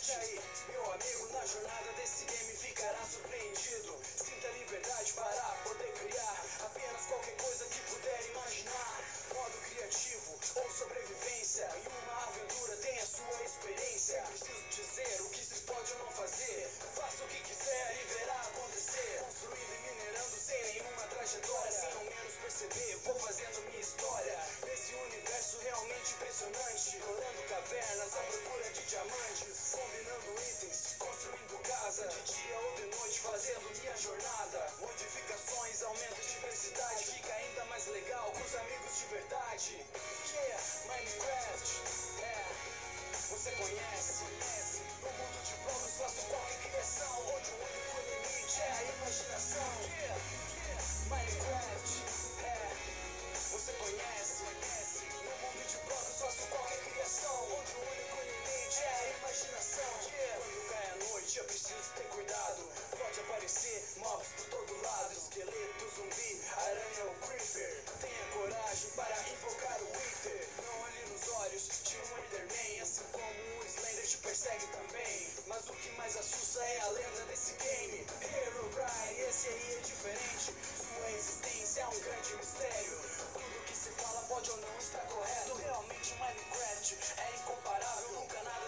Minecraft. Aí, meu amigo, na jornada desse game ficará surpreendido. Sinta liberdade para poder criar apenas qualquer coisa que puder imaginar. Modo criativo ou sobrevivência, em uma aventura tem a sua experiência. Preciso dizer o que se pode ou não fazer. Faça o que quiser e verá acontecer. Construindo e minerando sem nenhuma trajetória. Sem ao menos perceber, vou fazendo minha história nesse universo realmente impressionante. Explorando cavernas à procura de diamantes, combinando itens, construindo casa, de dia ou de noite fazendo minha jornada. Modificações, aumento de diversidade, fica ainda mais legal com os amigos de verdade. Yeah, Minecraft, você conhece? No mundo de planos faço qualquer criação, onde o único limite é a imaginação. Yeah, Minecraft, você conhece? No mundo de planos faço qualquer criação, onde o único limite é a imaginação. Yeah. Quando cai a noite eu preciso ter cuidado, pode aparecer mobs por todo lado, esqueleto, zumbi, aranha ou creeper. Tenha coragem para invocar o Wither. Não olhe nos olhos de um Enderman, assim como o Slender te persegue também. Mas o que mais assusta é a lenda desse game. Herobrine, esse aí é diferente, sua existência é um grande mistério. Tudo que se fala pode ou não estar correto. Realmente Minecraft é incomparável, nunca nada